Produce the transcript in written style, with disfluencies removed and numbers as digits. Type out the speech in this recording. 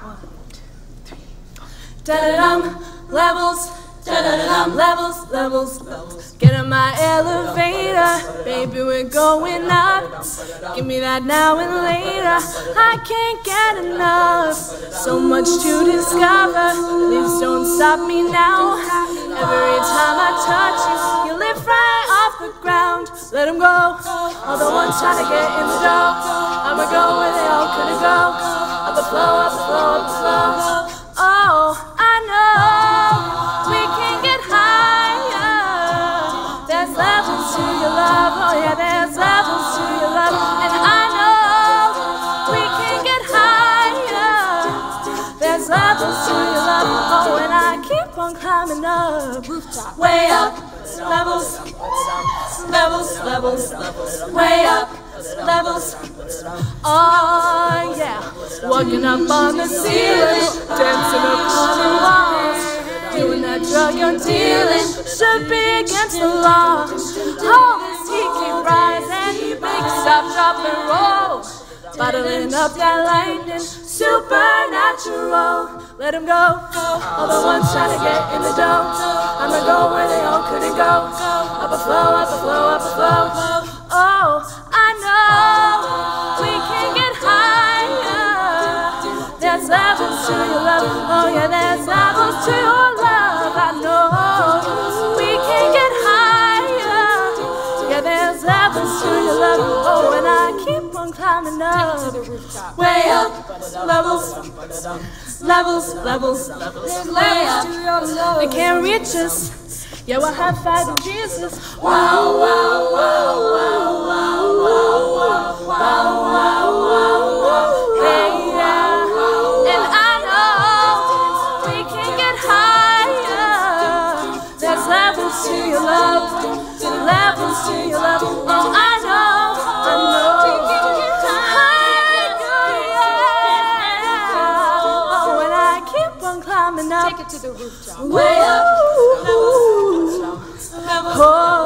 Da-da-dum, levels, da-da-dum, levels, levels, levels. Get in my elevator, baby, we're going up. Give me that now and later, I can't get enough. So much to discover, please don't stop me now. Every time I touch you, you lift right off the ground. Let them go, all the ones trying to get in the door. I'ma go where they all couldn't go. Up the flow, up the flow, up the flow. Oh, I know we can get higher. There's levels to your love, oh yeah, there's levels to your love. And I know we can get higher. There's levels to your love, oh, and I keep on climbing up. Way up, levels, levels, levels, levels. Way up, levels. Oh yeah, walking up on the ceiling, dancing up on the walls, doing that drug you're dealing should be against the law. All this heat keep rising, make stop, drop and roll, bottling up that lightning, supernatural. Let them go, all the ones trying to get in the dough. I'ma go where they all couldn't go. Up a flow, up a flow, up a flow. Oh, I know we can get higher. There's levels to your love, oh yeah, there's levels to your love. I know we can get higher. Yeah, there's levels to your love, oh, and I keep on climbing up. Way up, levels, levels, levels, levels. Way up, they can't reach us. Yeah, we're high fiving Jesus. Wow, wow, wow, wow, wow, wow, wow, wow, wow, wow. Hey, yeah. And I know we can get higher. There's levels to your love, levels to your love. Oh, I know we can get higher. Oh, and I keep on climbing up. Take it to the rooftop. Way up. Oh.